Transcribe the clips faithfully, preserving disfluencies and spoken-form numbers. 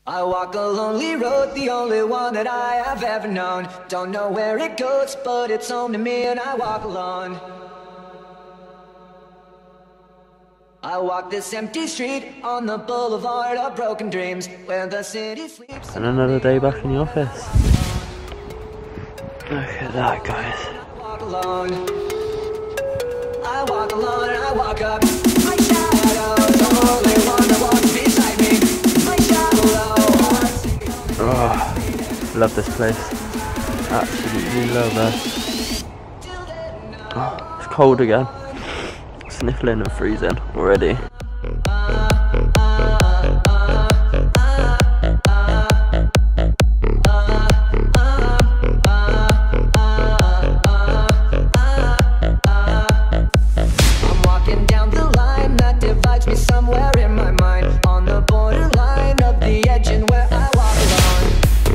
I walk a lonely road, the only one that I have ever known. Don't know where it goes, but it's home to me and I walk alone. I walk this empty street on the boulevard of broken dreams, where the city sleeps. And another day back in the office. Look at that, guys. I walk alone. I walk alone and I walk up. My shadow's the only one that walks beside me. My shadow. Oh, love this place. Absolutely love it. Oh, it's cold again. Sniffling and freezing already. I'm walking down the line that divides me somewhere in my mind, on the borderline of the edge and where I walk alone.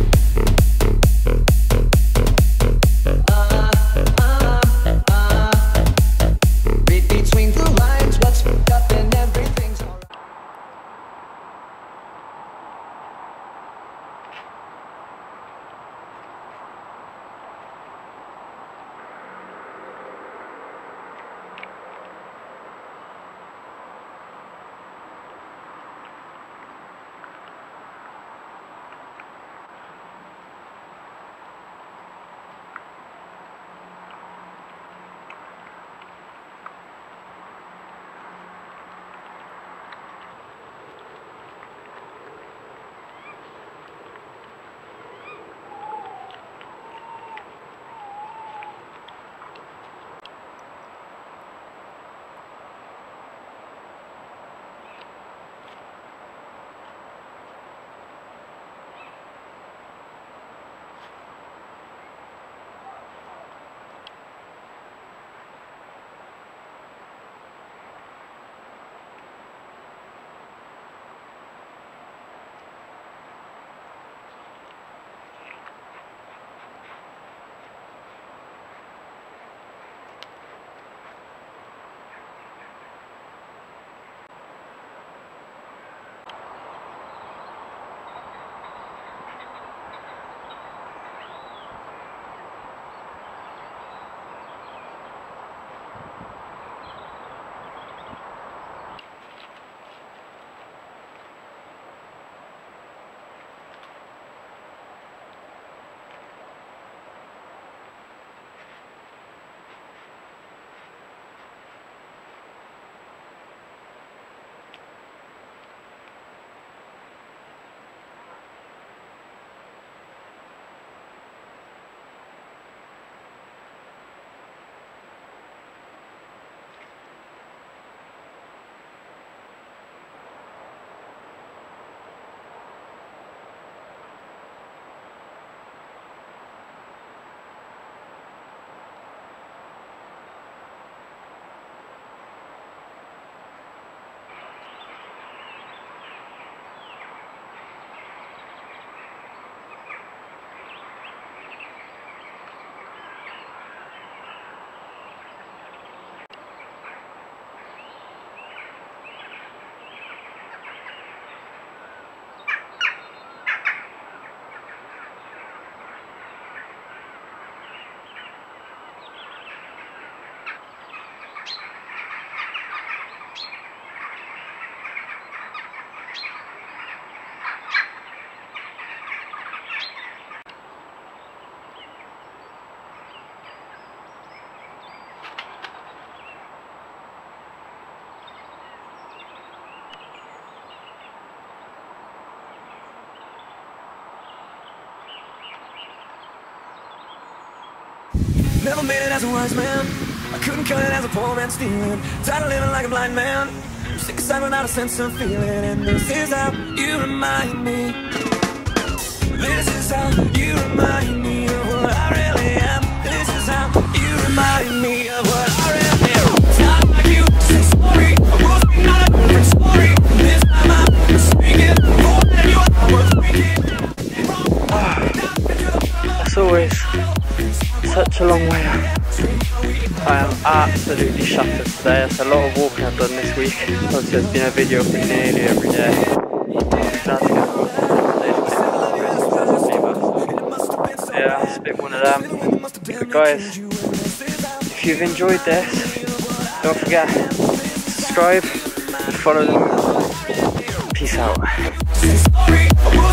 Uh, uh, uh. Read between the lines, what's fucked up and everything's alright. Never made it as a wise man, I couldn't cut it as a poor man stealing. Tired of living like a blind man, I'm sick aside without a sense of feeling. And this is how you remind me. This is how you remind me of what I really am. This is how you remind me of what I really am. It's not like you say sorry, I will speak not a different story. This time I'm speaking more than you are worth speaking. That's always such a long way up. I am absolutely shattered today. It's a lot of walking I've done this week. Obviously there's been a video for nearly every day. Glad to get bit one of them. But guys, if you've enjoyed this, don't forget to subscribe and follow them. Peace out.